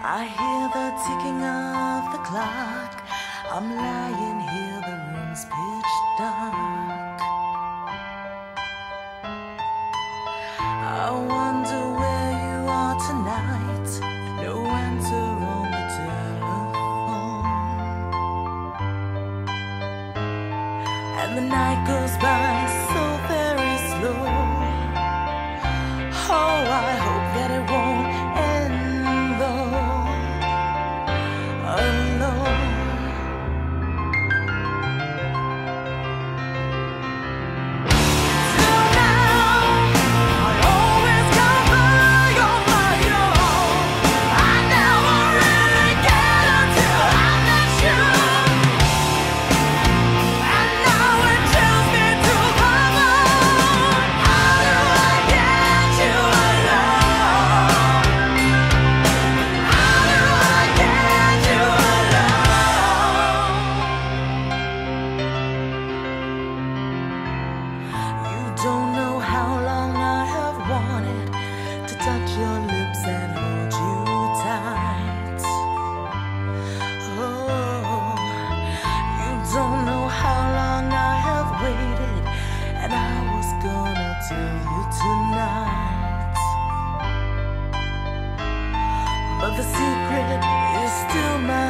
I hear the ticking of the clock. I'm lying here, the room's pitch dark. I wonder where you are tonight. No answer on the telephone. And the night goes by so very slow. Oh, I hope that it won't end though. Alone. But the secret is still mine.